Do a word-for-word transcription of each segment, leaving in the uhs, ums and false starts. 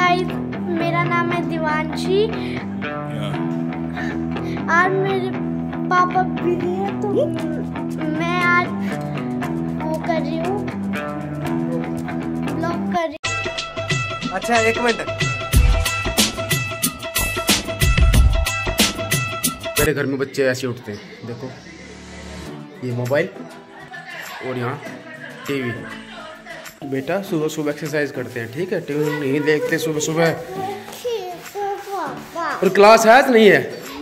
Guys, मेरा नाम है दिवांशी। आज मेरे पापा बिजी हैं तो मैं आज वो कर रही हूँ, ब्लॉग कर रही हूँ। अच्छा एक मिनट, मेरे घर में बच्चे ऐसे उठते हैं, देखो ये मोबाइल और यहाँ टीवी। बेटा सुबह सुबह एक्सरसाइज करते हैं, ठीक है? टीवी नहीं देखते सुबह सुबह। और क्लास है तो नहीं है?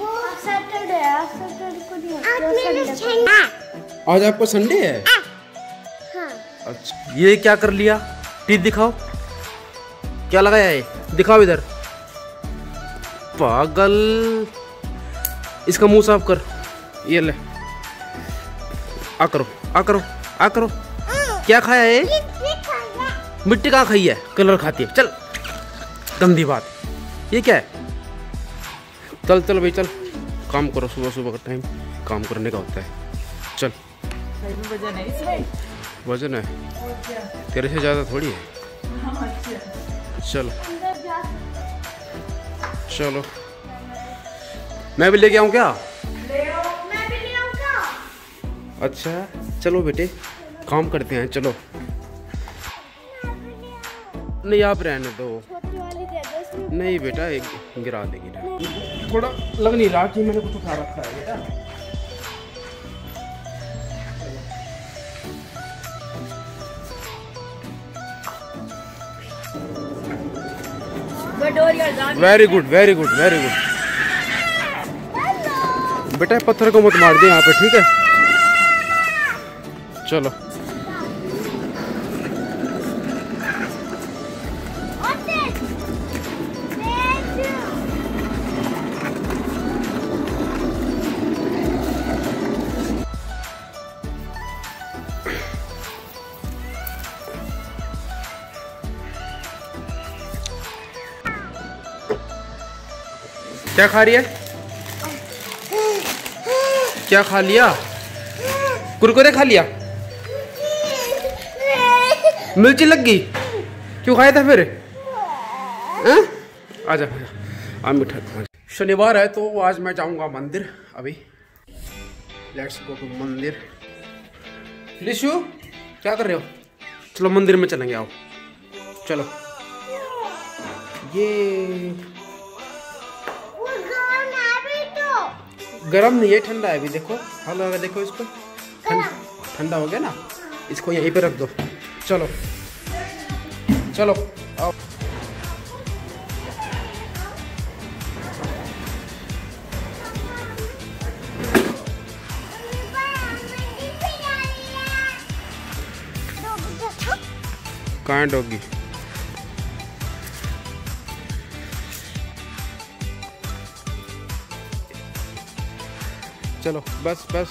आज आपको संडे है? अच्छा, ये क्या कर लिया? टीथ दिखाओ, क्या लगाया है? दिखाओ इधर, पागल। इसका मुंह साफ कर, ये ले, आ करो आ करो आ करो। क्या खाया है? मिट्टी कहाँ खाई है? कलर खाती है, चल गंदी बात। ये क्या है? चल चल भाई चल, काम करो, सुबह सुबह का टाइम काम करने का होता है। चल, वजन है इसमें? वजन है तेरे से ज्यादा थोड़ी है। चलो चलो, मैं भी लेके आऊँ क्या? मैं भी ले आऊँ क्या? अच्छा चलो बेटे, काम करते हैं, चलो। नहीं आप रहने दो। छोटी वाली दे दो इसमें। नहीं बेटा, एक गिरा देगी ना। थोड़ा लग नहीं रहा कि मैंने कुछ उठा रखा है बेटा। Very good very good very good. बेटा पत्थर को मत मार दे यहाँ पे, ठीक है? चलो क्या खा रही है? क्या खा लिया? कुरकुरे खा लिया? मिर्ची लग गई? क्यों खाया था फिर? आजा आ मीठा। शनिवार है तो आज मैं जाऊंगा मंदिर। अभी लेट्स गो टू मंदिर। लिशु क्या कर रहे हो? चलो मंदिर में चलेंगे, आओ चलो। ये गरम नहीं है, ठंडा है अभी। देखो हाल लगा, देखो इसको, ठंडा हो गया ना। इसको यहीं पे रख दो। चलो चलो आओ। कहाँ डॉगी? चलो बस बस।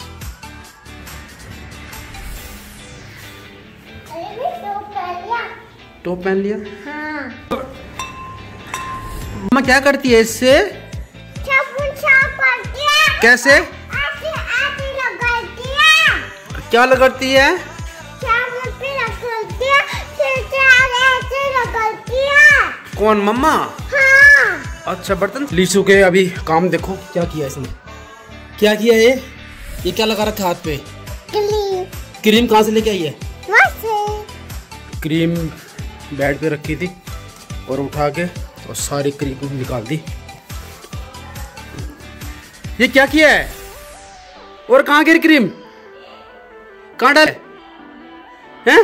टॉप पहन लिया? हाँ। मम्मा क्या करती है इससे? कैसे? ऐसे ऐसे लगाती है। क्या लगाती है? लगाती है, ऐसे लगाती है। कौन, मम्मा? हाँ। अच्छा बर्तन। लीशु के अभी काम देखो क्या किया इसने। क्या किया ये? ये क्या लगा रखा हाथ पे? क्रीम। क्रीम कहाँ से लेके आई है? वैसे। क्रीम बेड पे रखी थी और उठा के और सारी क्रीम निकाल दी। ये क्या किया है? और कहाँ गिरी क्रीम? कहाँ डाले हैं?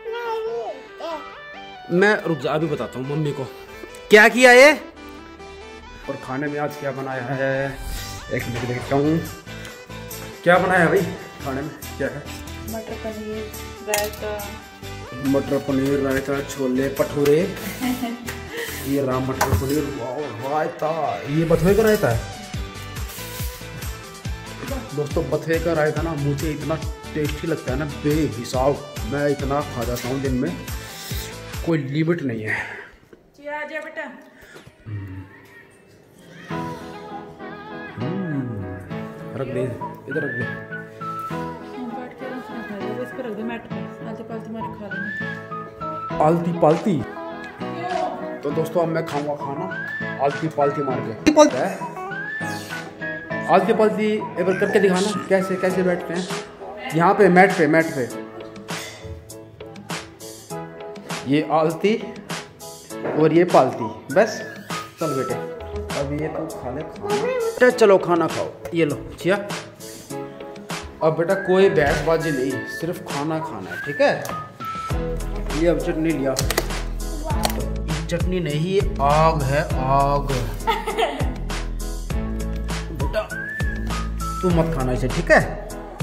मैं रुक जा, अभी बताता हूँ मम्मी को क्या किया ये। और खाने में आज क्या बनाया है? एक मिनट देखता हूँ क्या बनाया भाई खाने में। क्या है? मटर पनीर रायता। मटर पनीर रायता, छोले भटूरे। ये राम मटर पनीर रायता। ये बथुए का रायता है दोस्तों। बथुए का रायता ना मुझे इतना टेस्टी लगता है ना, बेहिसाब। मैं इतना खा जाता हूँ दिन में, कोई लिमिट नहीं है। आ जा बेटा। रख दे इधर, रख दे। इसको रख दो मैट पे, आलती पालती मारे खा लेना। आलती पालती? तो दोस्तों अब मैं खाऊंगा खाना आलती पालती मार के। आलती पालती एक बार करके दिखाना कैसे कैसे बैठते हैं यहाँ पे मैट पे मैट पे। ये आलती और ये पालती, बस चल बेटे अब ये तो खा ले खाना। चलो खाना खाओ, ये लो चिया। अब बेटा कोई बहसबाजी नहीं, सिर्फ खाना खाना है, ठीक है। ये अब चटनी लिया, चटनी नहीं ये आग है आग। बेटा तू मत खाना इसे, ठीक है।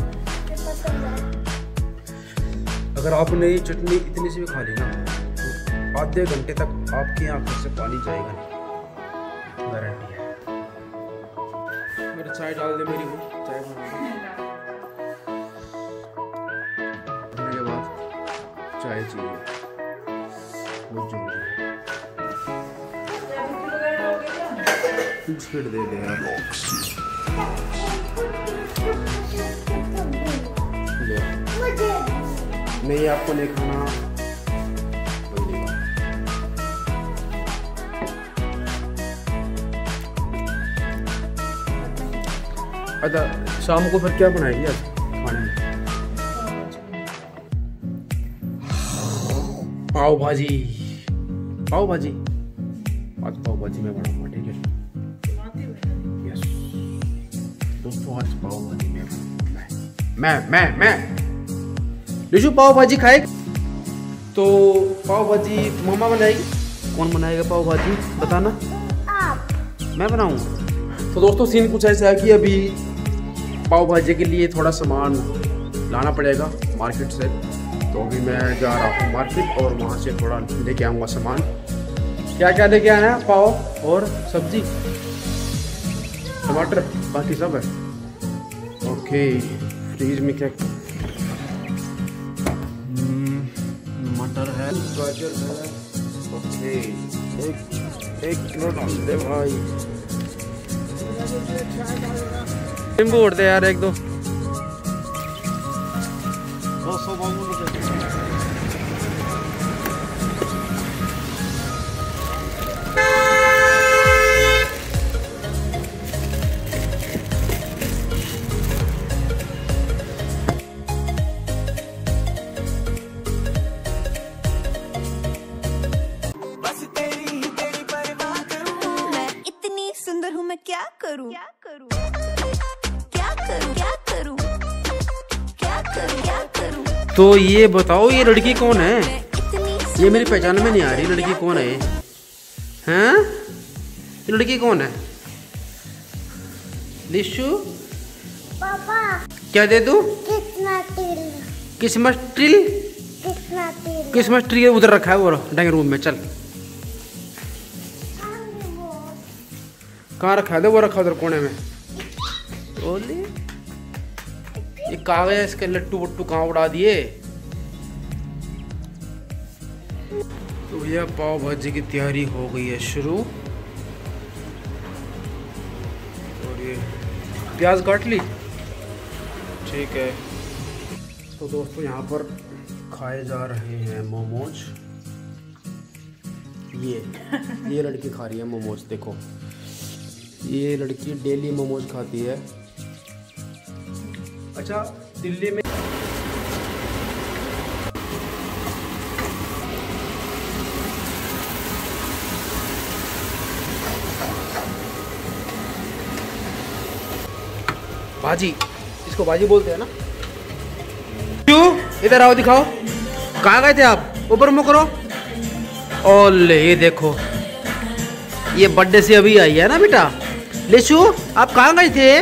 अगर आपने ये चटनी इतनी सी भी खा ली ना तो आधे घंटे तक आपकी आंखों से पानी जाएगा नहीं, गारंटी है। मेरे चाय डाल दे मेरी को, चाय बनाने के बाद चाय चाहिए, बहुत जरूरी है। बिस्किट दे दे यार। नहीं आपको नहीं खाना, अच्छा शाम को फिर क्या बनाएगी आज खाने में? पाव भाजी, पाव भाजी आज पाव भाजी मैं बनाऊंगा, ठीक है। यस दोस्तों आज पाव भाजी मैं मैं मैं मैं लिशु पाव भाजी खाए तो पाव भाजी मामा बनाएगी। कौन बनाएगा पाव भाजी बताना? आप। मैं बनाऊंगा। तो दोस्तों सीन कुछ ऐसा है कि अभी पाव भाजी के लिए थोड़ा सामान लाना पड़ेगा मार्केट से, तो अभी मैं जा रहा हूँ मार्केट और वहाँ से थोड़ा लेके आऊँगा सामान। क्या क्या लेके आना है? पाव और सब्जी, टमाटर, बाकी सब है। ओके फ्रीज में क्या मटर है, गाजर है। ओके एक एक किलो डाल दे भाई। नींबू उड़ दे यार एक दो। दो सौ बावन रुपये। मैं क्या करूं क्या करूं क्या करूं क्या करूं क्या करूं क्या करूं। तो ये बताओ ये लड़की कौन है? ये मेरी पहचान में नहीं आ रही, लड़की कौन है? हैं ये लड़की कौन है? लिशु पापा क्या दे दूं? कितना तिल क्रिसमस ट्री, कितना तिल क्रिसमस ट्री उधर रखा है वो डाइनिंग रूम में। चल कहाँ रखा है? वो रखा उधर कोने में। ओले ये कागज इसके लट्टू वट्टू कहाँ उड़ा दिए? तो भैया पाव भाजी की तैयारी हो गई है शुरू। और ये प्याज काट ली, ठीक है। तो दोस्तों यहाँ पर खाए जा रहे हैं मोमोज। ये ये लड़की खा रही है मोमोज, देखो ये लड़की डेली मोमोज खाती है। अच्छा दिल्ली में भाजी, इसको भाजी बोलते हैं ना। क्यों? इधर आओ दिखाओ, कहाँ गए थे आप? ऊपर मुँह करो। ओले ये देखो ये बर्थडे से अभी आई है ना बेटा। लिशु आप कहाँ गए थे?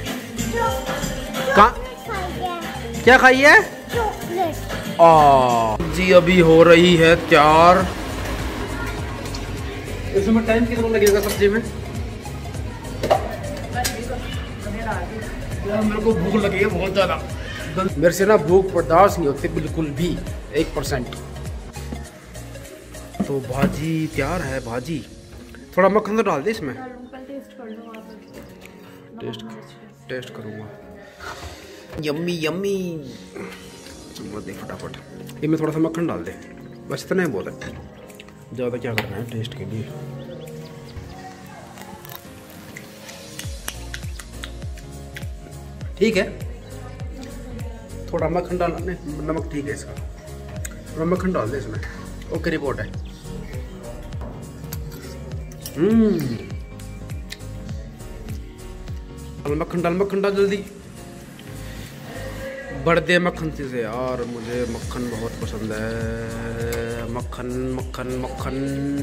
कहाँ क्या खाई है? चॉकलेट। आ जी अभी हो रही है तैयार। इसमें टाइम कितना लगेगा सब्जी में? मेरे को भूख लगी है बहुत ज़्यादा। मेरे से ना भूख बर्दाश्त नहीं होती बिल्कुल भी, एक परसेंट। तो भाजी तैयार है। भाजी थोड़ा मक्खन तो डाल दे इसमें। टेस्ट टेस्ट करूँगा। Yummy yummy. चम्मच दे फटाफट, इसमें थोड़ा सा मक्खन डाल दे, बस इतना ही बहुत है। ज़्यादा क्या करना है टेस्ट के लिए। ठीक है, थोड़ा मक्खन डाल, नमक ठीक है इसका, थोड़ा मक्खन डाल दे इसमें। ओके रिपोर्ट है। हम्म मक्खन डाल, मक्खन डाल जल्दी, बढ़ दे मक्खन से यार, मुझे मक्खन बहुत पसंद है। मक्खन मक्खन मक्खन,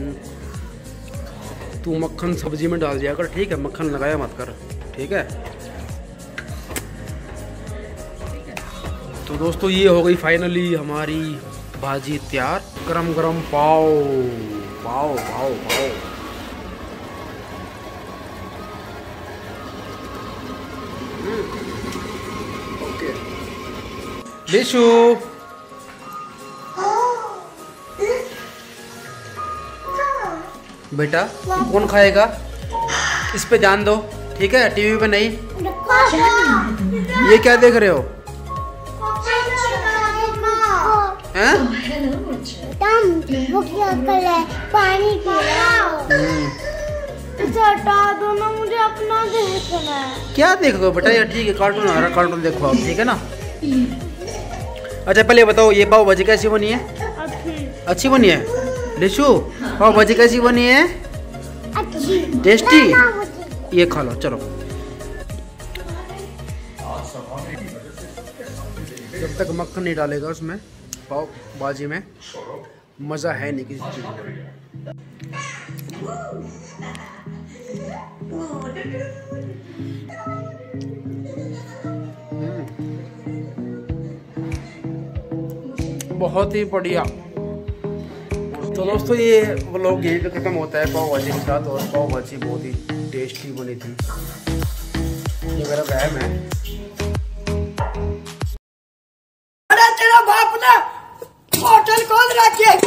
तू मक्खन सब्जी में डाल दिया कर, ठीक है, मक्खन लगाया मत कर, ठीक है। तो दोस्तों ये हो गई फाइनली हमारी भाजी तैयार। गरम गरम पाव पाव पाव पाव। ओके लिशु, बेटा कौन खाएगा, इस पे ध्यान दो, ठीक है, टीवी पे नहीं। ये क्या देख रहे हो हैं? वो क्या कर रहा है? पानी पी रहा है। इसे हटा दो ना, मुझे अपना देखना है। क्या देखोगे बेटा, यार ठीक है, कार्टून आ रहा, कार्टून देखो आप, ठीक है ना। अच्छा पहले बताओ ये पाव भाजी कैसी बनी है? अच्छी अच्छी बनी है। लिशु पाव भाजी कैसी बनी है? अच्छी टेस्टी। ये खा लो चलो। जब तक मक्खन नहीं डालेगा उसमें पाव भाजी में, मज़ा है नहीं किसी चीज़ में। बहुत ही बढ़िया। तो दोस्तों ये व्लॉग यहीं पे ख़त्म होता है पाव भाजी के साथ, और पाव भाजी बहुत ही टेस्टी बनी थी, ये मेरा वहम है। तेरा बाप ने होटल खोल रखी है।